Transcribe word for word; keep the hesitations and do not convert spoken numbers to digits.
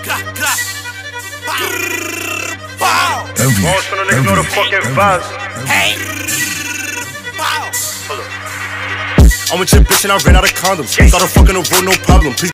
Vamos when a nigga know the fucking vibes. Hey. I'm with your bitch and I ran out of condoms. Started fucking a road, no problem. Please